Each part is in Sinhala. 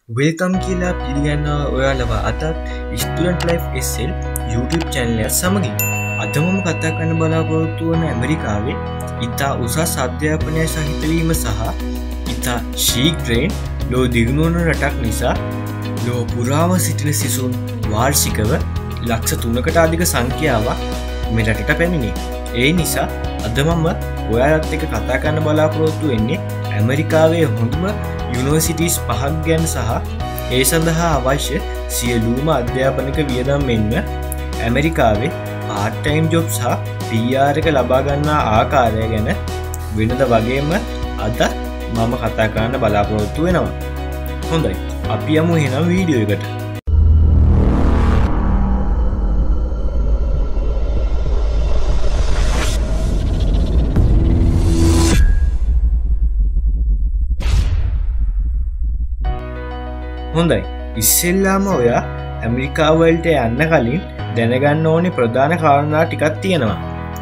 වෙල්කම් කියලා පිළිගන්නවා ඔයාලව අතත් student life SL YouTube channel එක සමගින් අද මම කතා කරන්න බලාපොරොත්තු වන ඇමරිකාවේ ඉතා උසස් අධ්‍යාපනය සහිත වීම සහ ඉතා ශීඝ්‍රයෙන් ලෝ දියුණු වන රටක් නිසා ලෝ පුරාම සිටින සිසුන් වාර්ෂිකව ලක්ෂ 3කට අධික සංඛ්‍යාවක් මේ රටට පැමිණේ. ඒ නිසා අද මම ඔයාලත් එක්ක කතා කරන්න බලාපොරොත්තු වෙන්නේ ඇමරිකාවේ හොඳම යුනිවර්සිටිස් 5ක් ගැන සහ ඒ සඳහා අවශ්‍ය සියලුම අධ්‍යාපනික වියදම් මෙන්ම ඇමරිකාවේ part time job සහ PR එක ලබා ගන්නා ආකාරය ගැන වෙනද වගේම අද මම කතා කරන්න බලාපොරොත්තු වෙනවා. හොඳයි, අපි යමු එහෙනම් වීඩියෝ එකට. හොඳයි, ඉස්සෙල්ලාම ඔයා ඇමරිකාවලට යන්න කලින් දැනගන්න ඕනේ ප්‍රධාන කාරණා ටිකක් තියෙනවා.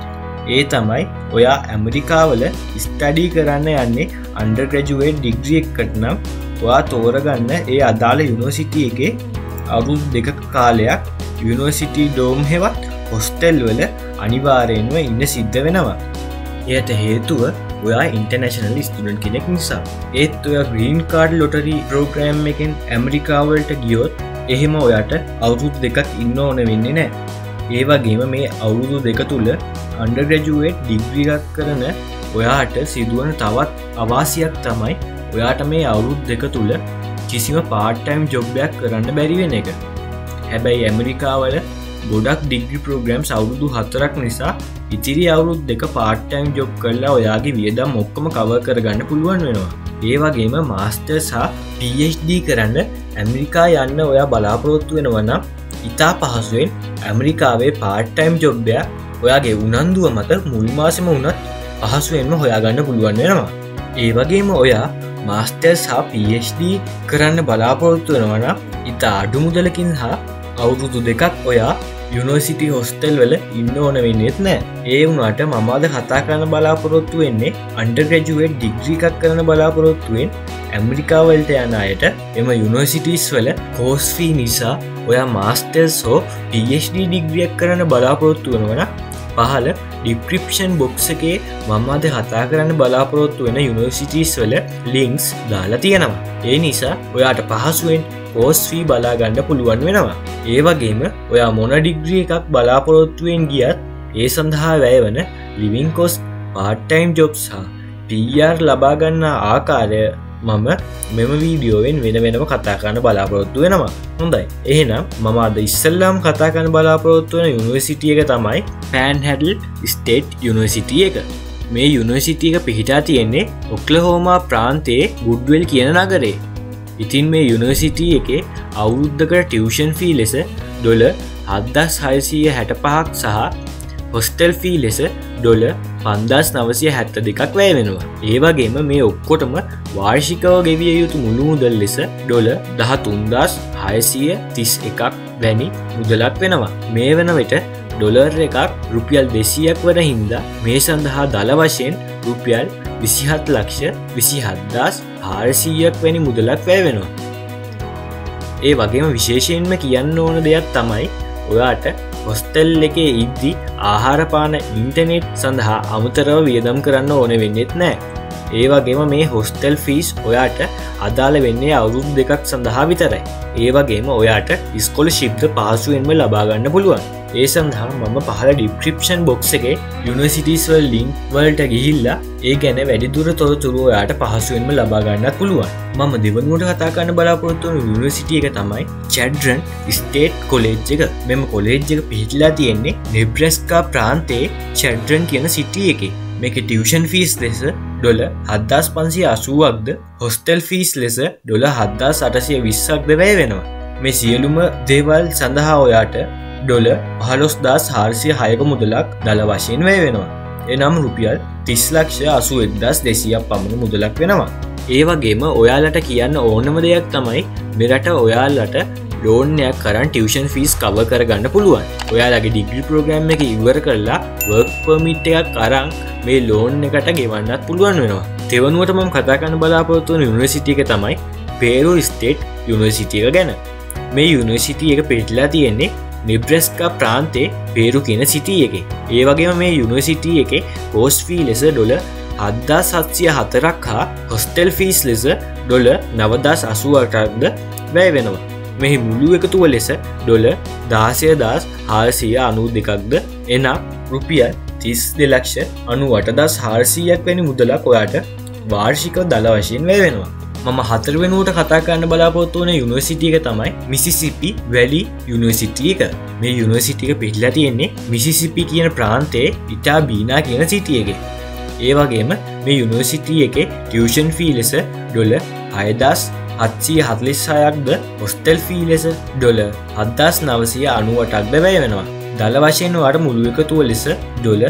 ඒ තමයි ඔයා ඇමරිකාවල ස්ටඩි කරන්න යන්නේ අන්ඩර්ග්‍රැජුවේට් ඩිග්‍රී එකකට නම් ඔයා තෝරගන්න ඒ අදාළ යුනිවර්සිටි එකේ අවුරුදු 2ක කාලයක් යුනිවර්සිටි ඩෝම් හෙවත් හොස්ටෙල් වල අනිවාර්යෙන්ම ඉන්න සිද්ධ වෙනවා. එයට හේතුව ඔයා ඉන්ටර්නැෂනල් ස්ටුඩන්ට් කෙනෙක් නිසා. ඒත් ඔයා ග්‍රීන් කාඩ් ලොටරි ප්‍රෝග්‍රෑම් එකෙන් ඇමරිකාවලට ගියොත් එහෙම ඔයාට අවුරුදු 2ක් ඉන්න ඕන වෙන්නේ නැහැ. ඒ වගේම මේ අවුරුදු 2 තුල අන්ඩර්ග්‍රැජුවේට් ඩිග්‍රී එකක් කරන ඔයාට සිදුවන තවත් අවාසියක් තමයි ඔයාට මේ අවුරුදු 2 තුල කිසිම part time job එකක් කරන්න බැරි වෙන එක. හැබැයි ඇමරිකාවල ගොඩක් ඩිග්‍රී ප්‍රෝග්‍රෑම්ස් අවුරුදු 4ක් නිසා ඉතිරි අවුරුදු 2 part time job කරලා ඔයාගේ වියදම් ඔක්කොම කවර් කරගන්න පුළුවන් වෙනවා. ඒ වගේම මාස්ටර්ස් සහ PhD කරන්න ඇමරිකා යන්න ඔයා බලාපොරොත්තු වෙනවා නම් ඉතා පහසුවෙන් ඇමරිකාවේ part time job එක ඔයාගේ උනන්දුව මත මුල් මාසෙම වුණත් පහසුවෙන්ම හොයාගන්න පුළුවන් වෙනවා. ඒ වගේම ඔයා මාස්ටර්ස් සහ PhD කරන්න බලාපොරොත්තු වෙනවා නම් ඉතා අඩු මුදලකින් හා අවුරුදු 2ක් ඔයා යුනිවර්සිටි හොස්ටෙල් වල ඉන්න ඕන වෙන්නේත් නැහැ. ඒ වුණාට මම අද කතා කරන්න බලාපොරොත්තු වෙන්නේ අන්ඩර්ග්‍රැජුවේට් ඩිග්‍රී එකක් කරන්න බලාපොරොත්තු වෙන ඇමරිකාව වලට යන අයට එම යුනිවර්සිටිස් වල කෝස් ෆී නිසා ඔයා මාස්ටර්ස් හෝ PhD ඩිග්‍රී එකක් කරන්න බලාපොරොත්තු වෙනවා නම් පහළ ඩිස්ක්‍රිප්ෂන් බොක්ස් එකේ මම අද කතා කරන්න බලාපොරොත්තු වෙන යුනිවර්සිටිස් වල ලින්ක්ස් දාලා තියෙනවා. ඒ නිසා ඔයාට පහසුවෙන් කෝස් ෆී බලා ගන්න පුළුවන් වෙනවා. ඒ වගේම ඔයා මොන ඩිග්‍රී එකක් බලාපොරොත්තුවෙන් ගියත් ඒ සඳහා වැයවන living cost, part time jobs සහ PR ලබා ගන්න ආකාරය මම මෙම වීඩියෝවෙන් වෙනම කතා කරන්න බලාපොරොත්තු වෙනවා. හොඳයි, එහෙනම් මම අද ඉස්සෙල්ලාම කතා කරන්න බලාපොරොත්තු වෙන යුනිවර්සිටි එක තමයි Panhandle State University එක. මේ යුනිවර්සිටි එක පිහිටා තියෙන්නේ ඔක්ලහෝමා ප්‍රාන්තයේ ගුඩ්වෙල් කියන නගරේ. ඉතින් මේ යුනිවර්සිටි එකේ අවුරුද්දකට ටියුෂන් ෆී ලෙස ඩොලර් 7665ක් සහ හොස්ටෙල් ෆී ලෙස ඩොලර් 5972ක් වැය වෙනවා. ඒ වගේම මේ ඔක්කොටම වාර්ෂිකව ගෙවිය යුතු මුළු මුදල් ලෙස ඩොලර් 13631ක් වැනි මුදලක් වෙනවා. මේ වන විට ඩොලර් එකක් රුපියල් 200ක් වන හින්දා මේ සඳහා දල වශයෙන් රුපියල් 27,27,400ක් වැනි මුදලක් වැය වෙනවා. ඒ වගේම විශේෂයෙන්ම කියන්න ඕන දෙයක් තමයි ඔයාට හොස්ටෙල් එකේ ඉද්දි ආහාරපාන ඉන්ටර්නෙට් සඳහා අමතරව වියදම් කරන්න ඕන වෙන්නේත් නැහැ. ඒ වගේම මේ හොස්ටෙල් ෆීස් ඔයාට අදාළ වෙන්නේ අවුරුදු 2ක් සඳහා විතරයි. ඒ වගේම ඔයාට ස්කෝලර්ෂිප්ද පහසුවෙන්ම ලබා ගන්න පුළුවන්. ඒ සඳහා මම පහළ ඩිස්ක්‍රිප්ෂන් බොක්ස් එකේ යුනිවර්සිටිස් වල ලින්ක් වලට ගිහිල්ලා ඒ ගැන වැඩිදුර තොරතුරු ඔයාට පහසුවෙන්ම ලබා ගන්නත් පුළුවන්. මම දෙවනුවට කතා කරන්න බලාපොරොත්තු වන යුනිවර්සිටි එක තමයි Chadron State College එක. මෙම කොලෙජ් එක පිහිටලා තියෙන්නේ නෙබ්‍රාස්කා ප්‍රාන්තයේ Chadron කියන සිටි එකේ. මේකේ ටියුෂන් ෆීස් ලෙස ඩොලර් 7580ක්ද හොස්ටෙල් ෆීස් ලෙස ඩොලර් 7820ක්ද වැය වෙනවා. මේ සියලුම දේවල් සඳහා ඔයාට ඩොලර් 15406ක මුදලක් දල වශයෙන් වැය වෙනවා. එනම් රුපියල් 30,81,200ක් පමණ මුදලක් වෙනවා. ඒ වගේම ඔයාලට කියන්න ඕනම දෙයක් තමයි මෙරට ඔයාලට ලෝන් එකක් කරන් ටියුෂන් ෆීස් කවර් කරගන්න පුළුවන්. ඔයාලගේ ඩිග්‍රී ප්‍රෝග්‍රෑම් එක ඉවර කරලා වර්ක් පර්මිට් එකක් අරන් මේ ලෝන් එකට ගෙවන්නත් පුළුවන් වෙනවා. තෙවනුවට මම කතා කරන්න බලාපොරොත්තු වෙන යුනිවර්සිටි එක තමයි පේරු ස්ටේට් යුනිවර්සිටි එක ගැන. මේ යුනිවර්සිටි එක පිහිටලා තියෙන්නේ නිබ්‍රස්කා ප්‍රාන්තේ පේරු කියන සිටි එකේ. ඒ වගේම මේ යුනිවර්සිටි එකේ කෝස් ෆී ලෙස ඩොලර් 7704ක් හා හොස්ටෙල් ෆීස් ලෙස ඩොලර් 9088ක්ද වැය වෙනවා. මෙහි මුළු එකතුව ලෙස ඩොලර් 16492ක්ද එනම් රුපියල් 32,98,400ක් වැනි මුදලක් ඔයාට වාර්ෂිකව දල වශයෙන් වැය වෙනවා. මම 4 වෙනුවට කතා කරන්න බලාපොරොත්තු වන යුනිවර්සිටි එක තමයි මිසිසිපි වැලි යුනිවර්සිටි එක. මේ යුනිවර්සිටි එක පිහිටලා තියෙන්නේ මිසිසිපි කියන ප්‍රාන්තයේ ඉටාබීනා කියන සිටි එකේ. ඒ වගේම මේ යුනිවර්සිටි එකේ ටියුෂන් ෆී ලෙස ඩොලර් 6746ක්ද හොස්ටෙල් ෆී ලෙස ඩොලර් 7998ක්ද වැය වෙනවා. දල වශයෙන් ඔයාට මුළු එකතුව ලෙස ඩොලර්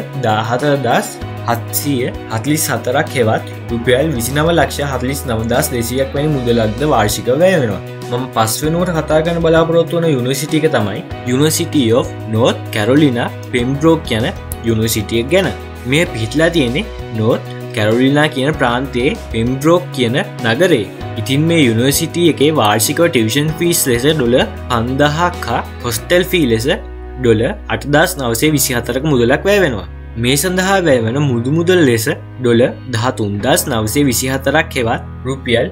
14744ක් හෙවත් රුපියල් 29,49,200ක් වැනි මුදලක්ද වාර්ෂිකව වැය වෙනවා. මම 5 වෙනුවට කතා කරන්න බලාපොරොත්තු වන යුනිවර්සිටි එක තමයි University of North Carolina Pembroke යන යුනිවර්සිටි එක ගැන. මේ පිහිටලා තියෙන්නේ North Carolina කියන ප්‍රාන්තයේ Pembroke කියන නගරේ. ඉතින් මේ යුනිවර්සිටි එකේ වාර්ෂිකව ටියුෂන් ෆීස් ලෙස ඩොලර් 5000ක් හා හොස්ටෙල් ෆී ලෙස ඩොලර් 8924ක මුදලක් වැය වෙනවා. මේ සඳහා වැය වන මුදු මුදල ලෙස ඩොලර් 13924ක් හෙවත් රුපියල්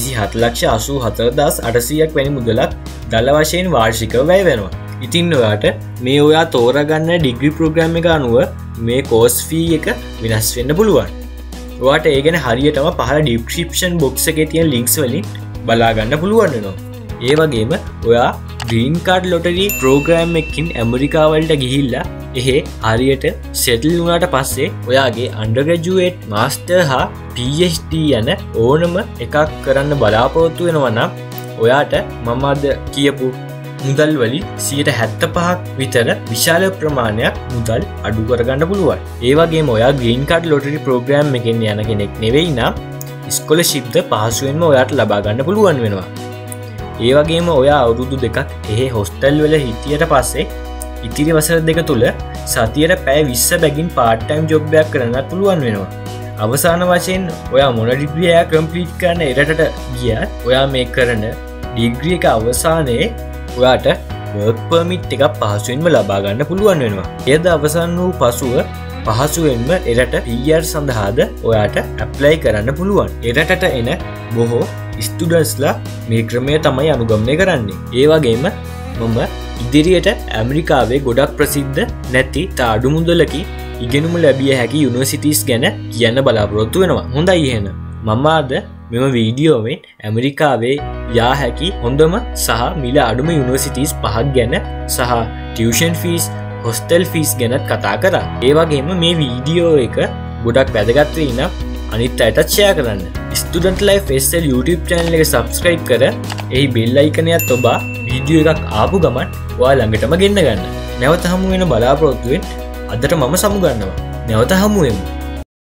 27,84,800ක් වැනි මුදලක් දල වශයෙන් වාර්ෂිකව වැය වෙනවා. ඉතින් ඔයාට මේ ඔයා තෝරගන්න ඩිග්‍රී ප්‍රෝග්‍රෑම් එක අනුව මේ කෝස් ෆී එක වෙනස් වෙන්න පුළුවන්. ඔයාට ඒ ගැන හරියටම පහළ ඩිස්ක්‍රිප්ෂන් බොක්ස් එකේ තියෙන ලින්ක්ස් වලින් බලාගන්න පුළුවන් වෙනවා. ඒ වගේම ඔයා ග්‍රීන් කාඩ් ලොටරි ප්‍රෝග්‍රෑම් එකකින් ඇමරිකාව වලට ගිහිල්ලා එහෙ හරියට සෙටල් වුණාට පස්සේ ඔයාගේ අන්ඩර්ග්‍රැජුවේට් මාස්ටර් හා PhD යන ඕනම එකක් කරන්න බලාපොරොත්තු වෙනවා නම් ඔයාට මම අද කියපු මුදල් වලින් 75ක් විතර විශාල ප්‍රමාණයක් මුදල් අඩු කරගන්න පුළුවන්. ඒ වගේම ඔයා ග්‍රීන් කාඩ් ලොටරි ප්‍රෝග්‍රෑම් එකෙන් යන කෙනෙක් නෙවෙයි නම් ස්කෝලර්ෂිප්ද පහසුවෙන්ම ඔයාට ලබා ගන්න පුළුවන් වෙනවා. ඒ වගේම ඔයා අවුරුදු 2ක් එහෙ හොස්ටල් වල හිටියට පස්සේ ඉතිරි වසර 2 තුල සතියට පැය 20 බැගින් පාර්ට් ටයිම් ජොබ් එකක් කරන්නත් පුළුවන් වෙනවා. අවසාන වශයෙන් ඔයා මොන ඩිග්‍රී එකක් කම්ප්ලීට් කරන්න එරටට ගියත් ඔයා මේ කරන ඩිග්‍රී එක අවසානයේ ඔයාට වර්ක් පර්මිට් එකක් පහසුවෙන්ම ලබා ගන්න පුළුවන් වෙනවා. එයද අවසන් වූ පසුව පහසුවෙන්ම එරට PR සඳහාද ඔයාට ඇප්ලයි කරන්න පුළුවන්. එරටට එන බොහෝ ස්ටුඩන්ට්ස්ලා මේ ක්‍රමය තමයි අනුගමනය කරන්නේ. ඒ වගේම මම ඉදිරියට ඇමරිකාවේ ගොඩක් ප්‍රසිද්ධ නැති තාඩු මුදලකින් ඉගෙනුම ලැබිය හැකි යුනිවර්සිටිස් ගැන කියන්න බලාපොරොත්තු වෙනවා. හොඳයි එහෙනම්. මම අද මෙම වීඩියෝවෙන් ඇමරිකාවේ යා හැකි හොඳම සහ මිල අඩුම යුනිවර්සිටිස් 5ක් ගැන සහ ටියුෂන් ෆීස්, හොස්ටෙල් ෆීස් ගැනත් කතා කරා. ඒ වගේම මේ වීඩියෝ එක ගොඩක් වැදගත් වෙයි නම් අනිත් අයටත් ෂෙයා කරන්න. Student Life SL YouTube channel එක subscribe කර එහි bell icon එකත් ඔබා වීඩියෝ එකක් ආපු ගමන් ඔයා ළඟටම ගෙන්න ගන්න. නැවත හමු වෙන බලාපොරොත්තුවෙන් අදට මම සමු ගන්නවා. නැවත හමු වෙමු.